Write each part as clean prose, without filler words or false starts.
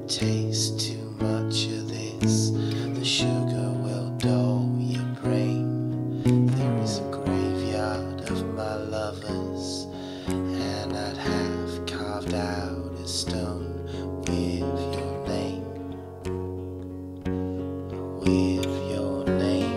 taste too much of this, the sugar will dull your brain. There is a graveyard of my lovers, and I'd have carved out a stone with your name, with your name.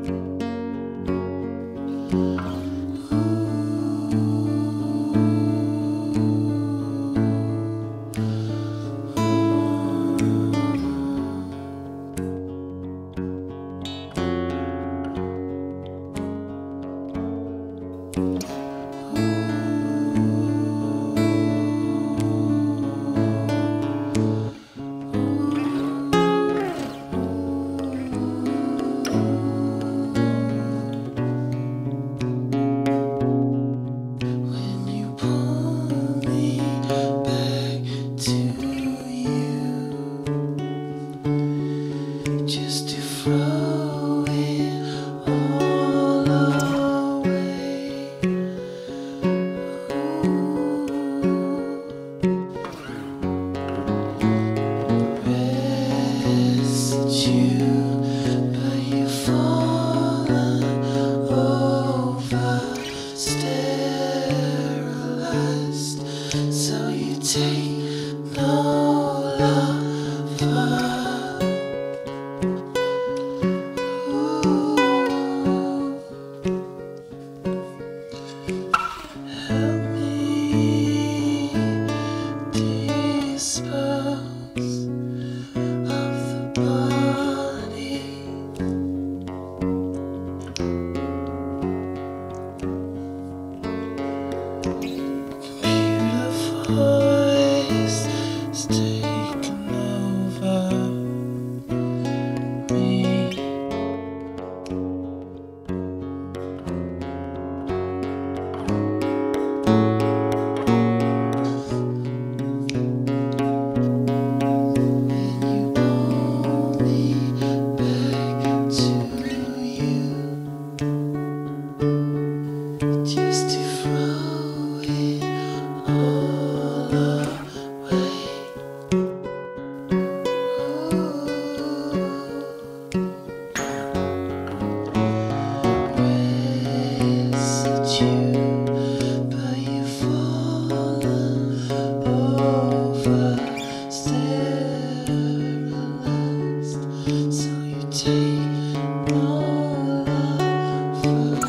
Just to throw it all away. Residue, but you've fallen over, sterilized, so you take no lover. Help me dispose of the body. Computer voice is taking over me. Just to throw it all away. Residue, but you've fallen over, sterilized, so you take no lover.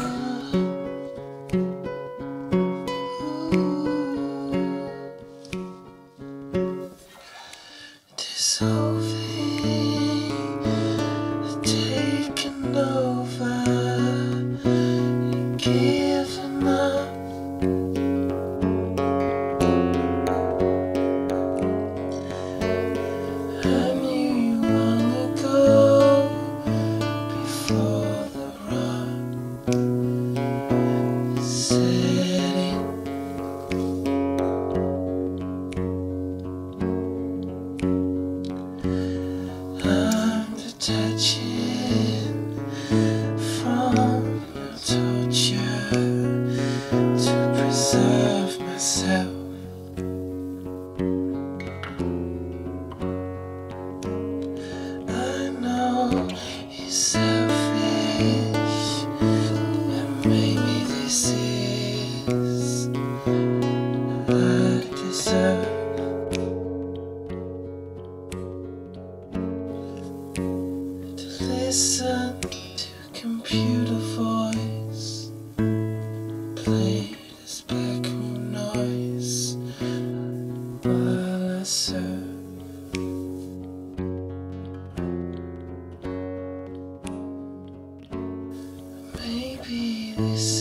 Dissolving, taking over, giving up. I knew you long ago, before the rug set in. I'm detaching from your torture to preserve myself. I know you're selfish, and maybe this is what I deserve. Listen to computer voice, play this background noise while I serve. Maybe this